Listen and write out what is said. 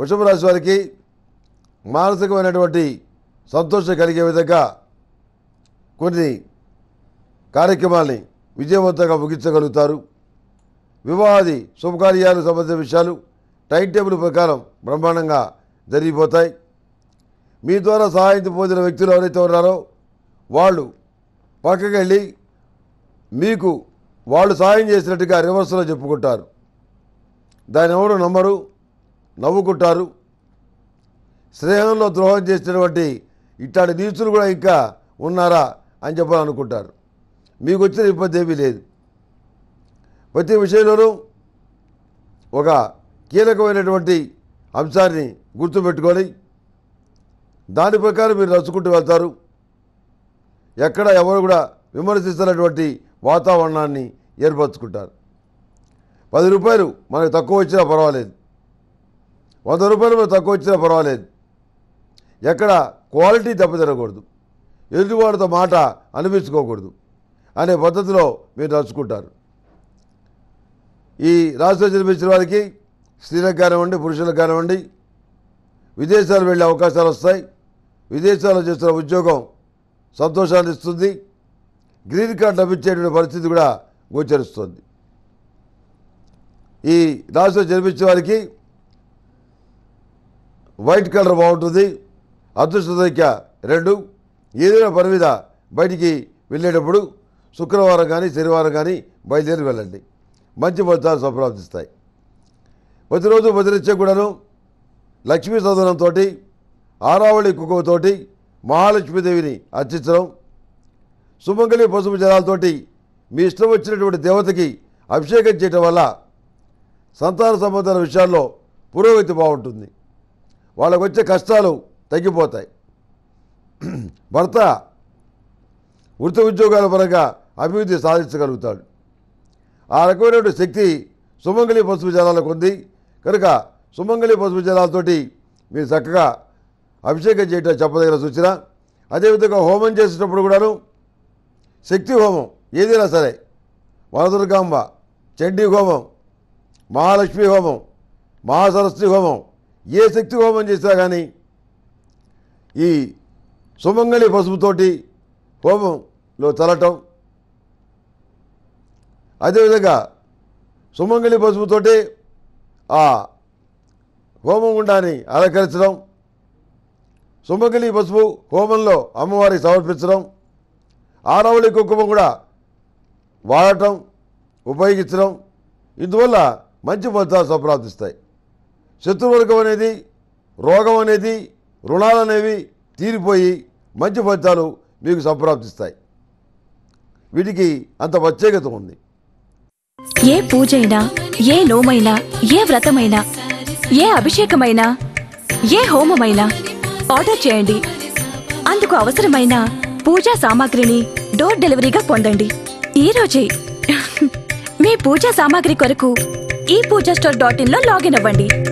వృషభ రాశి వారికి మానసికమైనటువంటి సంతోషం కలిగే విధంగా కొన్ని కార్యక్రమాల్ని విజయవంతంగా ముగించగలుగుతారు. వివాహాది శుభకార్యాలకు సంబంధించిన విషయాలు టైం టేబుల్ ప్రకారం బ్రహ్మాండంగా జరిగిపోతాయి. మీ ద్వారా సహాయం పొందిన వ్యక్తులు ఎవరైతే ఉన్నారో వాళ్ళు పక్కకి వెళ్ళి మీకు వాళ్ళు సహాయం చేసినట్టుగా రివర్స్లో చెప్పుకుంటారు. దాన్ని ఎవరు నమ్మరు, నవ్వుకుంటారు. స్నేహంలో ద్రోహం చేసినటువంటి ఇట్లాంటి నీచులు కూడా ఇంకా ఉన్నారా అని చెప్పాలనుకుంటారు. మీకు వచ్చిన ఇబ్బంది ఏమీ లేదు. ప్రతి విషయంలోనూ ఒక కీలకమైనటువంటి అంశాన్ని గుర్తుపెట్టుకొని దాని ప్రకారం మీరు నడుచుకుంటూ వెళ్తారు. ఎక్కడ ఎవరు కూడా విమర్శిస్తున్నటువంటి వాతావరణాన్ని ఏర్పరచుకుంటారు. 10 రూపాయలు మనకు తక్కువ వచ్చినా పర్వాలేదు, 100 రూపాయలు మనకు తక్కువ వచ్చినా పర్వాలేదు. ఎక్కడ క్వాలిటీ దెబ్బతినకూడదు, ఎదుటివాడితో మాట అనిపించుకోకూడదు అనే పద్ధతిలో మీరు నడుచుకుంటారు. ఈ రాశిలో జన్మించిన వారికి స్త్రీలకు కానివ్వండి, పురుషులకు కానివ్వండి, విదేశాలు వెళ్ళే అవకాశాలు వస్తాయి. విదేశాల్లో చేస్తున్న ఉద్యోగం సంతోషాన్ని ఇస్తుంది. గ్రీన్ కార్డు లభించేటువంటి పరిస్థితి కూడా గోచరిస్తుంది. ఈ రాశిలో జన్మించే వారికి వైట్ కలర్ బాగుంటుంది. అదృష్ట సంఖ్య 2. ఏదైనా పని మీద బయటికి వెళ్ళేటప్పుడు శుక్రవారం కానీ శనివారం కానీ బయలుదేరి వెళ్ళండి. మంచి ఫలితాలు సంప్రాప్తిస్తాయి. ప్రతిరోజు ప్రతినిత్యం కూడాను లక్ష్మీ సదనంతో ఆరావళి కుంకుమతోటి మహాలక్ష్మీదేవిని అర్చించడం, సుమంగళి పసుపు జలాలతోటి మీ ఇష్టం వచ్చినటువంటి దేవతకి అభిషేకం చేయటం వల్ల సంతాన సంబంధాల విషయాల్లో పురోగతి బాగుంటుంది. వాళ్ళకు వచ్చే కష్టాలు తగ్గిపోతాయి. భర్త వృత్తి ఉద్యోగాల పరంగా అభివృద్ధి సాధించగలుగుతాడు. ఆ రకమైనటువంటి శక్తి సుమంగళి పసుపు జలాలకు ఉంది కనుక సుమంగళి పసుపు జలాలతోటి మీరు చక్కగా అభిషేకం చేయటం చెప్పదగిన సూచన. అదేవిధంగా హోమం చేసేటప్పుడు కూడాను శక్తి హోమం ఏదైనా సరే, వనదుర్గాంబ, చండీ హోమం, మహాలక్ష్మి హోమం, మహాసరస్వతి హోమం, ఏ శక్తి హోమం చేసినా కానీ ఈ సుమంగళి పసుపుతోటి హోమంలో చల్లటం, అదేవిధంగా సుమంగళి పసుపుతోటి ఆ హోమం గుండాన్ని అలంకరించడం, సుమంగళి పసుపు హోమంలో అమ్మవారికి సమర్పించడం, ఆరావళి కుంకుమ కూడా వాడటం, ఉపయోగించడం, ఇందువల్ల మంచి ఫలితాలు సంప్రాప్తిస్తాయి. శత్రువర్గం అనేది, రోగం అనేది, రుణాలు అనేవి తీరిపోయి మంచి ఫలితాలు మీకు సంప్రాప్తిస్తాయి. వీటికి అంత ప్రత్యేకత ఉంది. ఏ పూజైనా, ఏ నోమైనా, ఏ వ్రతమైనా, ఏ అభిషేకమైనా, ఏ హోమమైనా ఆర్డర్ చేయండి. అందుకు అవసరమైన పూజా సామాగ్రిని డోర్ డెలివరీగా పొందండి. ఈ రోజే మీ పూజా సామాగ్రి కొరకు ePoojaStore.in లో లాగిన్ అవ్వండి.